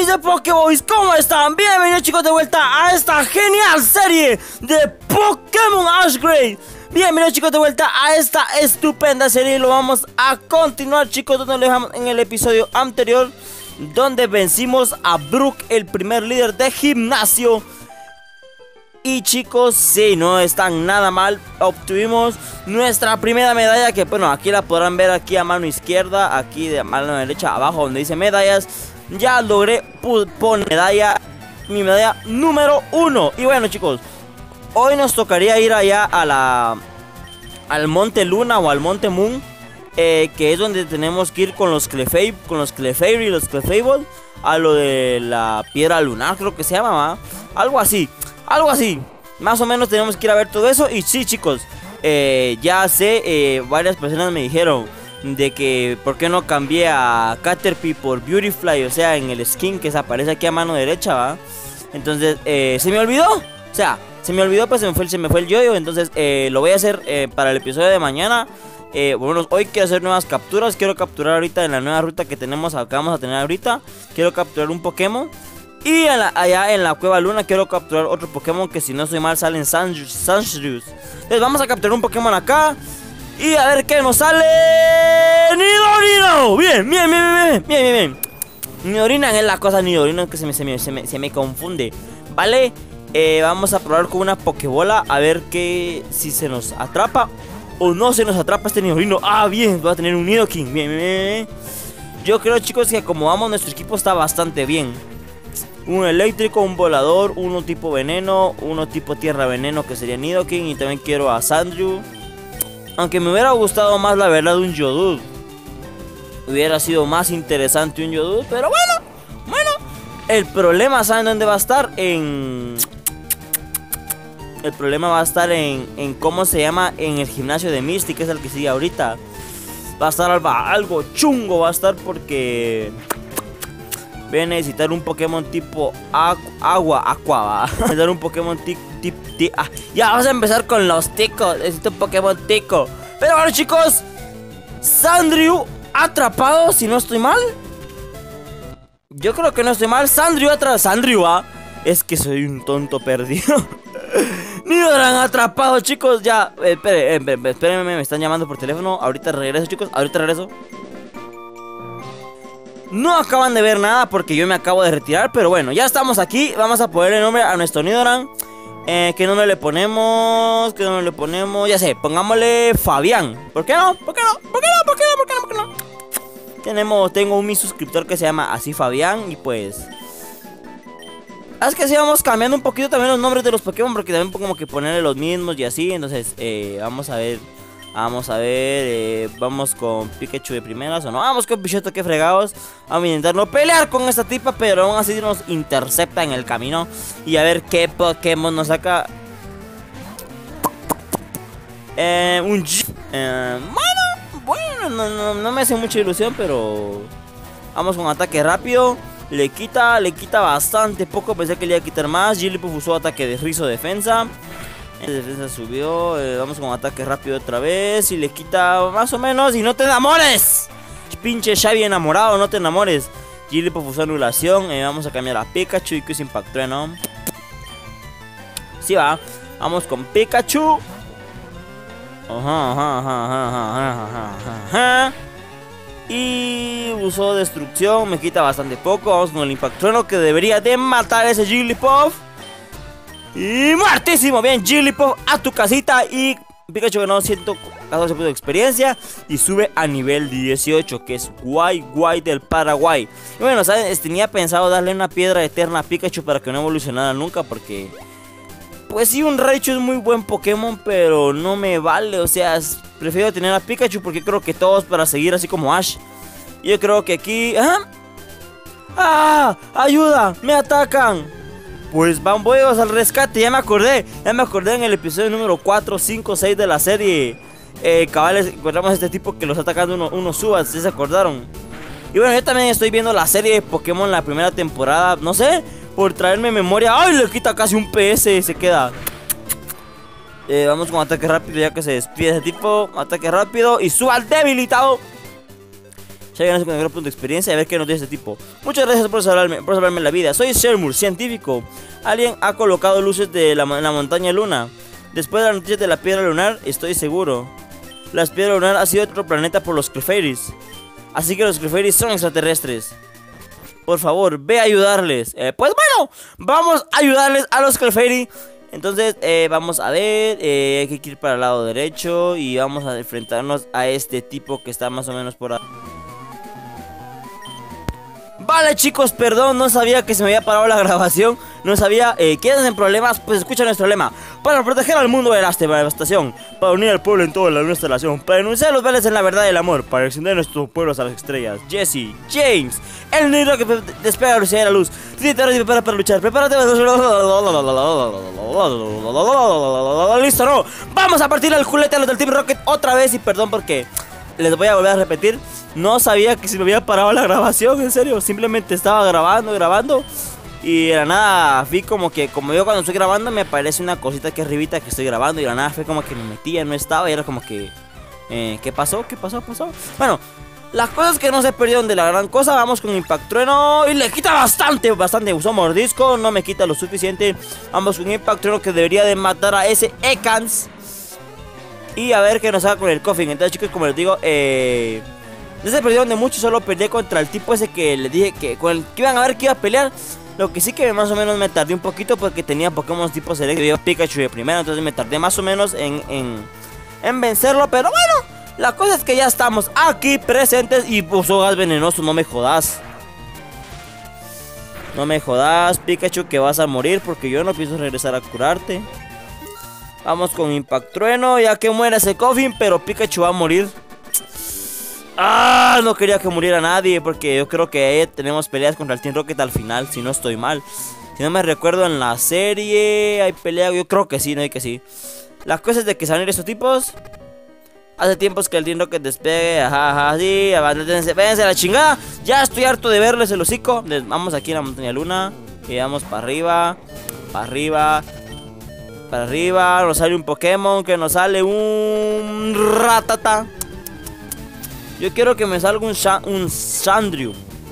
de Pokéboys, ¿cómo están? Bienvenidos chicos de vuelta a esta genial serie de Pokémon Ash Gray. Bienvenidos chicos de vuelta a esta estupenda serie y lo vamos a continuar chicos donde lo dejamos en el episodio anterior, donde vencimos a Brook, el primer líder de gimnasio. Y chicos, sí, no están nada mal. Obtuvimos nuestra primera medalla, que bueno, aquí la podrán ver aquí a mano izquierda, aquí de mano derecha abajo donde dice medallas. Ya logré poner mi medalla número 1. Y bueno chicos, hoy nos tocaría ir allá a al Monte Luna o al Monte Moon, que es donde tenemos que ir con los Clefairy y los Clefable, a lo de la piedra lunar, creo que se llama, ¿va? Algo así, más o menos tenemos que ir a ver todo eso. Y sí chicos, ya sé, varias personas me dijeron de que por qué no cambié a Caterpie por Beautyfly, o sea, en el skin que se aparece aquí a mano derecha, ¿va? Entonces, se me olvidó, o sea, pues se me fue el yoyo. Entonces, lo voy a hacer para el episodio de mañana. Bueno, hoy quiero hacer nuevas capturas. Quiero capturar ahorita en la nueva ruta que tenemos, que vamos a tener ahorita. Quiero capturar un Pokémon. Y allá en la Cueva Luna quiero capturar otro Pokémon que si no estoy mal salen Sandshrews. Entonces vamos a capturar un Pokémon acá y a ver qué nos sale. Nidorino. Bien. Nidorina es la cosa, Nidorino, que se me confunde. Vale, vamos a probar con una Pokébola a ver si se nos atrapa o no se nos atrapa este Nidorino. Ah, bien, va a tener un Nidoking. Bien. Yo creo chicos que como vamos, nuestro equipo está bastante bien. Un eléctrico, un volador, uno tipo veneno, uno tipo tierra veneno que sería Nidoking. Y también quiero a Sandrew. Aunque me hubiera gustado más la verdad un Geodude. Hubiera sido más interesante un Geodude, pero bueno. El problema, ¿saben dónde va a estar? El problema va a estar en cómo se llama, en el gimnasio de Misty, que es el que sigue ahorita. Va a estar algo chungo, va a estar porque voy a necesitar un Pokémon tipo aqua, va. Necesitar un Pokémon ya vamos a empezar con los ticos. Necesito un Pokémon tico. Pero bueno chicos, Sandrew atrapado, si no estoy mal. Yo creo que no estoy mal. Sandrew, ¿va? Es que soy un tonto perdido. Nidoran atrapado chicos. Ya, espérenme, me están llamando por teléfono. Ahorita regreso chicos, No acaban de ver nada porque yo me acabo de retirar. Pero bueno, ya estamos aquí. Vamos a ponerle nombre a nuestro Nidoran. ¿Qué nombre le ponemos? Ya sé, pongámosle Fabián. ¿Por qué no? Tengo un mi suscriptor que se llama así Fabián. Y pues es que sí, vamos cambiando un poquito también los nombres de los Pokémon, porque también como que ponerle los mismos y así. Entonces, vamos a ver. Vamos con Pikachu de primeras o no. Vamos con Pidgeotto, que fregados. Vamos a intentar no pelear con esta tipa, pero aún así nos intercepta en el camino. Y a ver qué Pokémon nos saca. Bueno, no me hace mucha ilusión, pero vamos con ataque rápido. Le quita bastante poco. Pensé que le iba a quitar más. Jigglypuff usó ataque de rizo defensa. Defensa subió. Vamos con ataque rápido otra vez. Y le quita más o menos. Y no te enamores, pinche Xavi enamorado, no te enamores. Jigglypuff usó anulación. Vamos a cambiar a Pikachu y Quiz Impact Trueno. Sí va. Vamos con Pikachu. Y usó destrucción. Me quita bastante poco. Vamos con el Impact Trueno, que debería de matar a ese Jigglypuff. Y muertísimo. Bien, Jigglypuff a tu casita. Y Pikachu ganó 114 puntos de experiencia y sube a nivel 18, que es guay del Paraguay. Y bueno, ¿saben? Tenía pensado darle una piedra eterna a Pikachu para que no evolucionara nunca, porque pues sí, un Raichu es muy buen Pokémon, pero no me vale. O sea, prefiero tener a Pikachu porque creo que todos para seguir así como Ash. Yo creo que aquí... ¡Ah! ¡Ayuda! ¡Me atacan! Pues voy al rescate, ya me acordé en el episodio número 4, 5, 6 de la serie. Cabales, encontramos a este tipo que los está atacando unos subas, ¿sí se acordaron? Y bueno, yo también estoy viendo la serie de Pokémon, la primera temporada, no sé, por traerme memoria. ¡Ay! Le quita casi un PS y se queda. Vamos con ataque rápido ya que se despide ese tipo. Ataque rápido y suba al debilitado. Ya ganas con el gran punto de experiencia y a ver qué nos dice este tipo. Muchas gracias por salvarme la vida. Soy Shermur, científico. Alguien ha colocado luces de la montaña luna. Después de la noticia de la piedra lunar, estoy seguro. La piedra lunar ha sido otro planeta por los Clefairies. Así que los Clefairies son extraterrestres. Por favor, ve a ayudarles. Pues bueno, vamos a ayudarles a los Clefairies. Entonces, vamos a ver, hay que ir para el lado derecho y vamos a enfrentarnos a este tipo que está más o menos por ahí. Vale chicos, perdón, no sabía que se me había parado la grabación. No sabía, ¿quiénes en problemas? Pues escucha nuestro lema. Para proteger al mundo de la devastación, para unir al pueblo en toda la nuestra nación, para denunciar los vales en la verdad y el amor, para extender nuestros pueblos a las estrellas. Jesse, James, el negro que despega la velocidad de la luz. Si te prepara para luchar, prepárate. Listo, no. Vamos a partir el culete a los del Team Rocket otra vez. Y perdón porque les voy a volver a repetir. No sabía que se me había parado la grabación, en serio. Simplemente estaba grabando. Y de la nada vi como que, como yo cuando estoy grabando me aparece una cosita aquí arribita que estoy grabando. Y de la nada fue como que me metía, no estaba. Y era como que, ¿qué pasó? Bueno, las cosas que no se perdieron de la gran cosa. Vamos con Impact Trueno. Y le quita bastante. Usó mordisco, no me quita lo suficiente. Vamos con Impact Trueno que debería de matar a ese Ekans. Y a ver qué nos haga con el Koffing. Entonces chicos, como les digo, no se perdieron de mucho, solo peleé contra el tipo ese que les dije que con el que iban a ver que iba a pelear. Lo que sí que más o menos me tardé un poquito porque tenía Pokémon tipo Select y Pikachu de primero. Entonces me tardé más o menos en vencerlo. Pero bueno, la cosa es que ya estamos aquí presentes. Y usó gas venenoso, no me jodas. No me jodas, Pikachu, que vas a morir porque yo no pienso regresar a curarte. Vamos con Impact Trueno, ya que muera ese Koffing, pero Pikachu va a morir. No quería que muriera nadie porque yo creo que tenemos peleas contra el Team Rocket al final, si no estoy mal. Si no me recuerdo en la serie hay pelea, yo creo que sí, no hay que sí. Las cosas de que salen esos tipos. Hace tiempos que el Team Rocket despegue, sí, váyanse a la chingada. Ya estoy harto de verles el hocico. Vamos aquí en la montaña luna y vamos para arriba, para arriba, nos sale un Pokémon, que nos sale un Ratata. Yo quiero que me salga un Sandrew,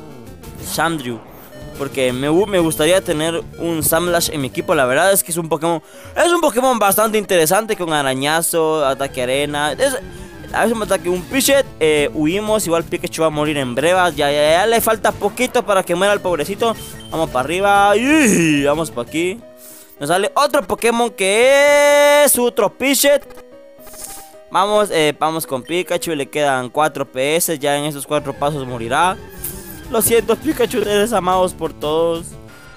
porque me gustaría tener un Samlash en mi equipo. La verdad es que es un Pokémon bastante interesante, con arañazo, ataque arena. A veces me ataque un Pidgeot, huimos, igual Pikachu va a morir en brevas. Ya le falta poquito para que muera el pobrecito. Vamos para arriba, vamos para aquí. Nos sale otro Pokémon que es otro Pidgeot. Vamos con Pikachu, le quedan 4 PS, ya en esos 4 pasos morirá. Lo siento Pikachu, eres amados por todos.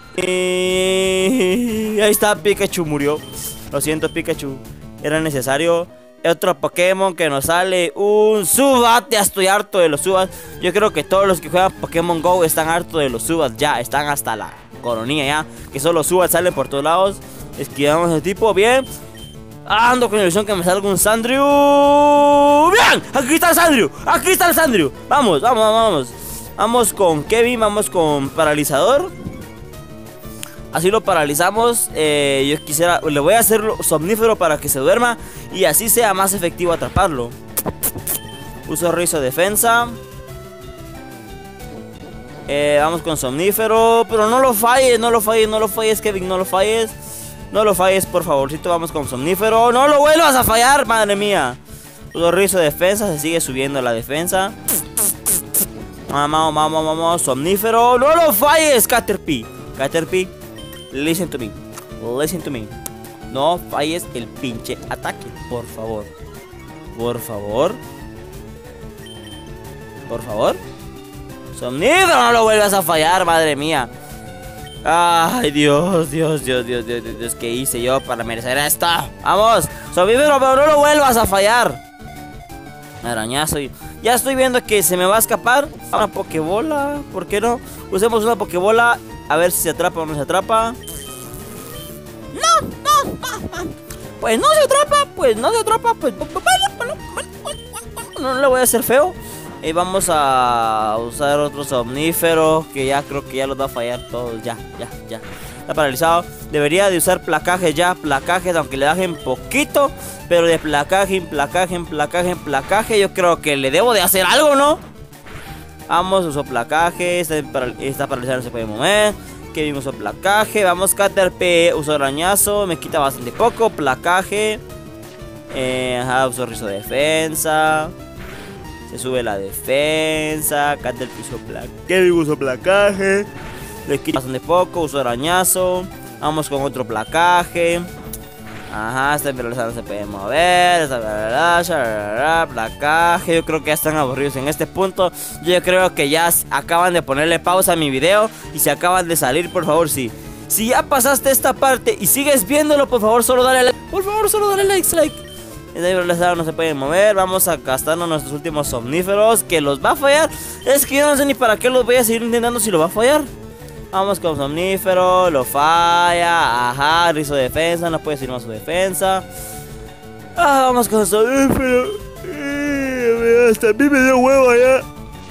Ahí está, Pikachu murió. Lo siento Pikachu, era necesario. Otro Pokémon que nos sale un Zubat. Ya estoy harto de los Zubats. Yo creo que todos los que juegan Pokémon GO están hartos de los Zubats. Ya, están hasta la coronilla ya, que solo Zubats salen por todos lados. Esquivamos a ese tipo, bien. Ando con la ilusión que me salga un Sandrew. ¡Bien! Aquí está el Sandrew. Vamos. Vamos con Kevin, vamos con Paralizador. Así lo paralizamos. Yo quisiera, le voy a hacer somnífero para que se duerma y así sea más efectivo atraparlo. Uso rizo defensa. Vamos con somnífero. Pero no lo falles, Kevin, no lo falles. No lo falles, por favorcito, vamos con somnífero. No lo vuelvas a fallar, madre mía. Uso rizo defensa, se sigue subiendo la defensa. Vamos, somnífero. No lo falles, Caterpie. Listen to me. No falles el pinche ataque, por favor. Somnífero, no lo vuelvas a fallar, madre mía. Ay, Dios, ¿qué hice yo para merecer esto? Vamos, somnífero, pero no lo vuelvas a fallar. Arañazo. Ya estoy viendo que se me va a escapar una Pokébola. ¿Por qué no? Usemos una Pokébola. A ver si se atrapa o no se atrapa. No. Pues no se atrapa. No le voy a hacer feo. Y vamos a usar otro somnífero, que ya creo que ya los va a fallar todos. Ya. Está paralizado. Debería de usar placajes ya. Placajes, aunque le bajen poquito. Pero de placaje. Yo creo que le debo de hacer algo, ¿no? Vamos, usó placaje. Está paralizado, no se puede mover. Kevin usó placaje. Vamos, Caterpie usó arañazo. Me quita bastante poco. Placaje. Usó rizo de defensa. Se sube la defensa. Caterpie usó placaje. Kevin usó placaje. Le quita bastante poco. Usó arañazo. Vamos con otro placaje. Este paralizado no se puede mover. Placaje. Yo creo que ya están aburridos en este punto. Yo creo que ya acaban de ponerle pausa a mi video y se acaban de salir, por favor. Si ya pasaste esta parte y sigues viéndolo, por favor, solo dale like. Por favor, solo dale like. Este paralizado no se puede mover. Vamos a gastarnos nuestros últimos somníferos, que los va a fallar. Es que yo no sé ni para qué los voy a seguir intentando si lo va a fallar. Vamos con somnífero, lo falla. Rizo de defensa, no puede seguir más su defensa. Vamos con somnífero. Hasta a mí me dio huevo allá.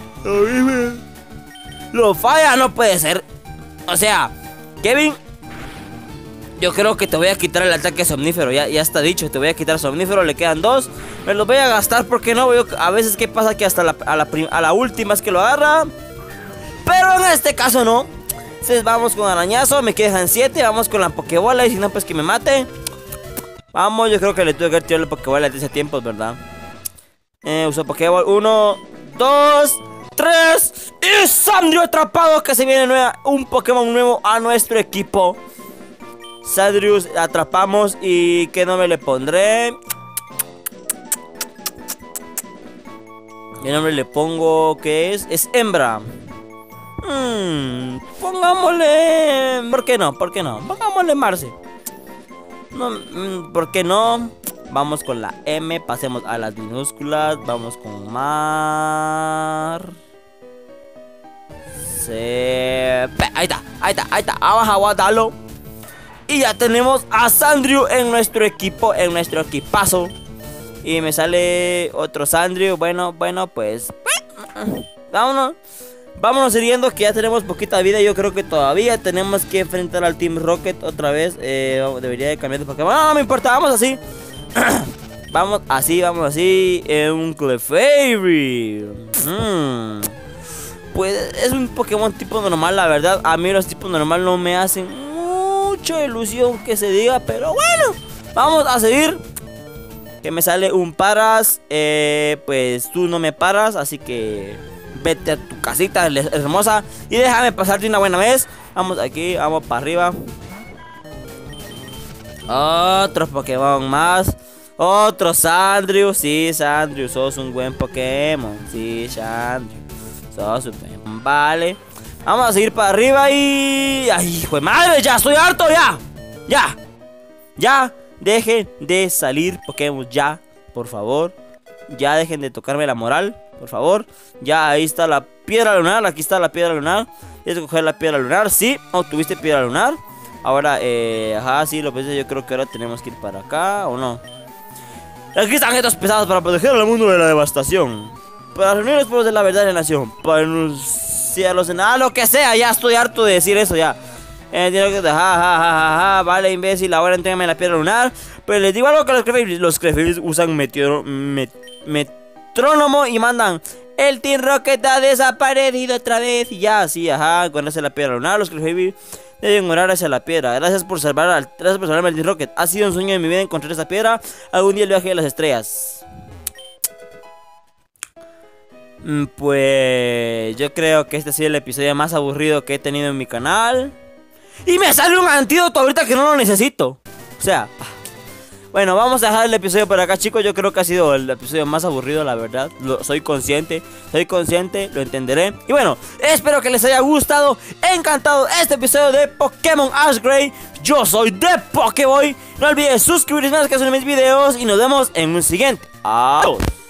Lo falla, no puede ser. O sea, Kevin, yo creo que te voy a quitar el ataque somnífero. Ya está dicho, te voy a quitar somnífero. Le quedan 2. Me los voy a gastar porque no. A veces que pasa que hasta a la última es que lo agarra. Pero en este caso no. Entonces vamos con arañazo, me quedan 7. Vamos con la pokebola y si no pues que me mate. Vamos, yo creo que le tuve que haber tirado la pokebola de ese tiempo, ¿verdad? Uso pokebola, 1, 2, 3. Y Sandrio atrapado, que se viene un Pokémon nuevo a nuestro equipo. Sandrius atrapamos. Y ¿qué nombre le pondré? ¿Qué nombre le pongo? ¿Qué es? Es hembra. Pongámosle... ¿Por qué no? Pongámosle Marce. No, ¿por qué no? Vamos con la M, pasemos a las minúsculas. Vamos con Mar... Ahí está. Vamos a guardarlo. Y ya tenemos a Sandrio en nuestro equipo, en nuestro equipazo. Y me sale otro Sandrio. Bueno, pues... Vámonos siguiendo, que ya tenemos poquita vida. Yo creo que todavía tenemos que enfrentar al Team Rocket otra vez. Debería de cambiar de Pokémon. No me importa, vamos así. Vamos así. Un Clefairy. Pues es un Pokémon tipo normal, la verdad. A mí los tipos normales no me hacen mucha ilusión que se diga. Pero bueno, vamos a seguir. Que me sale un Paras. Pues tú no me paras, así que... vete a tu casita hermosa y déjame pasarte una buena vez. Vamos aquí, vamos para arriba. Otro Pokémon más. Otro Sandrio. Sí, Sandrio, sos un buen Pokémon. Sí, Sandrio, sos un buen... Vale. Vamos a seguir para arriba y... ¡ay, hijo de madre! ¡Ya estoy harto! ¡Ya! Dejen de salir Pokémon, ya, por favor. Ya dejen de tocarme la moral, por favor. Ya, ahí está la piedra lunar. Aquí está la piedra lunar. Tienes que coger la piedra lunar. Sí, obtuviste piedra lunar. Ahora, sí, lo pensé. Yo creo que ahora tenemos que ir para acá, ¿o no? Aquí están estos pesados para proteger al mundo de la devastación. Para reunir los pueblos de la verdad de la nación. Para anunciarlos en nada, lo que sea. Ya estoy harto de decir eso, ya. Vale, imbécil, ahora entrégame la piedra lunar. Pero les digo algo que los Clefairy usan metrónomo y mandan: el Team Rocket ha desaparecido otra vez. Y ya, sí, cuando hace la piedra lunar, los Clefairy deben orar hacia la piedra. Gracias por salvarme al Team Rocket. Ha sido un sueño de mi vida encontrar esa piedra. Algún día el viaje de las estrellas. Pues yo creo que este ha sido el episodio más aburrido que he tenido en mi canal. Y me sale un antídoto ahorita que no lo necesito. O sea, bueno, vamos a dejar el episodio por acá, chicos. Yo creo que ha sido el episodio más aburrido, la verdad. Soy consciente, lo entenderé. Y bueno, espero que les haya gustado, encantado este episodio de Pokémon Ash Gray. Yo soy The Pokéboy. No olvides suscribirse a mis videos y nos vemos en un siguiente. Adiós.